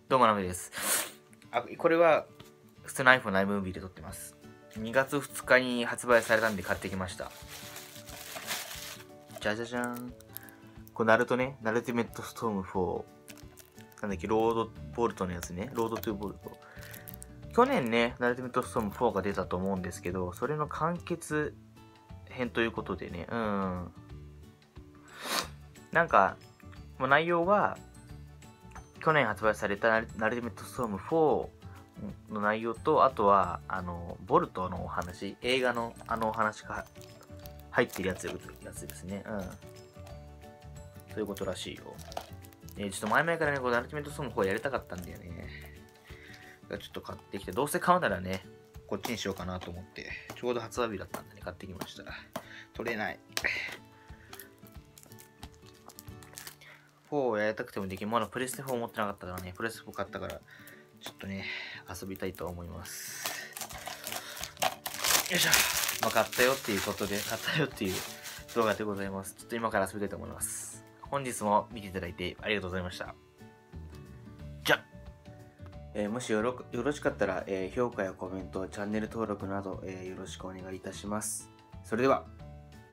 どうもなめです。これは普通の iPhone の iMovie で撮ってます。2月2日に発売されたんで買ってきました。じゃじゃじゃーん。これナルトね、ナルティメットストーム4。なんだっけ、ロードボルトのやつね。ロードトゥーボルト。去年ね、ナルティメットストーム4が出たと思うんですけど、それの完結編ということでね、なんか、内容は、去年発売されたナルティメットストーム4の内容と、あとは、ボルトのお話、映画のお話が入ってるやつですね。そういうことらしいよ。ちょっと前々からね、このナルティメットストーム4やりたかったんだよね。ちょっと買ってきて、どうせ買うならね、こっちにしようかなと思って、ちょうど発売日だったんでね、買ってきました。取れない。4やりたくてもできん。まだプレステ4持ってなかったからね、プレステ4買ったから、ちょっとね、遊びたいと思います。よいしょ。買ったよっていうことで、買ったよっていう動画でございます。ちょっと今から遊びたいと思います。本日も見ていただいてありがとうございました。じゃもしよろしかったら、評価やコメント、チャンネル登録など、よろしくお願いいたします。それでは。